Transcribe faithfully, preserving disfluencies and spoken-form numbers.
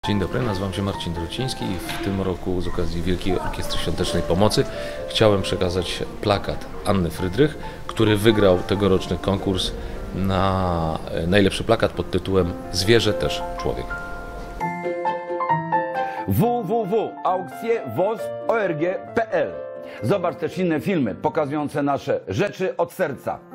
Dzień dobry, nazywam się Marcin Druciński i w tym roku z okazji Wielkiej Orkiestry Świątecznej Pomocy chciałem przekazać plakat Anny Frydrych, który wygrał tegoroczny konkurs na najlepszy plakat pod tytułem Zwierzę też człowiek. w w w kropka aukcje woz org kropka p l. Zobacz też inne filmy pokazujące nasze rzeczy od serca.